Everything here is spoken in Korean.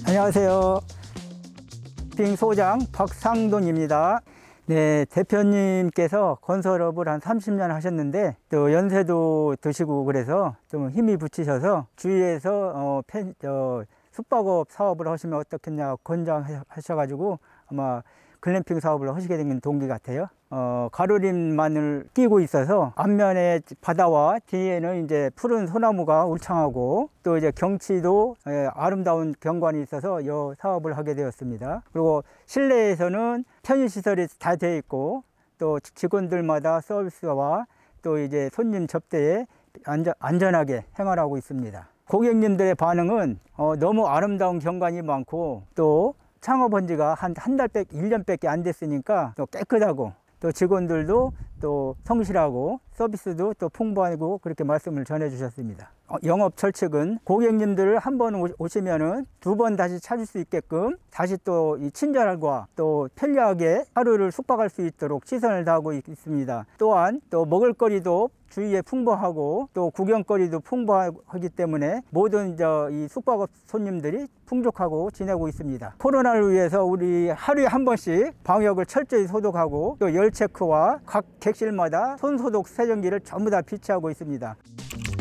안녕하세요. 빙소장 박상돈입니다. 네, 대표님께서 건설업을 한 30년 하셨는데 또 연세도 드시고 그래서 좀 힘이 붙이셔서 주위에서 숙박업 사업을 하시면 어떻겠냐 권장하셔가지고 아마 글램핑 사업을 하시게 된 동기 같아요. 가로림만을 끼고 있어서 앞면에 바다와 뒤에는 이제 푸른 소나무가 울창하고 또 이제 경치도 아름다운 경관이 있어서 이 사업을 하게 되었습니다. 그리고 실내에서는 편의시설이 다 되어 있고 또 직원들마다 서비스와 또 이제 손님 접대에 안전하게 생활하고 있습니다. 고객님들의 반응은 너무 아름다운 경관이 많고 또 창업한 지가 한 달 1년밖에 안 됐으니까 또 깨끗하고 또 직원들도 또 성실하고 서비스도 또 풍부하고 그렇게 말씀을 전해 주셨습니다. 영업 철칙은 고객님들 한 번 오시면은 두 번 다시 찾을 수 있게끔 다시 또 이 친절과 또 편리하게 하루를 숙박할 수 있도록 최선을 다하고 있습니다. 또한 또 먹을거리도 주위에 풍부하고 또 구경거리도 풍부하기 때문에 모든 이 숙박업 손님들이 풍족하고 지내고 있습니다. 코로나를 위해서 우리 하루에 한 번씩 방역을 철저히 소독하고 또 열 체크와 각 객실마다 손소독 세정기를 전부 다 비치하고 있습니다.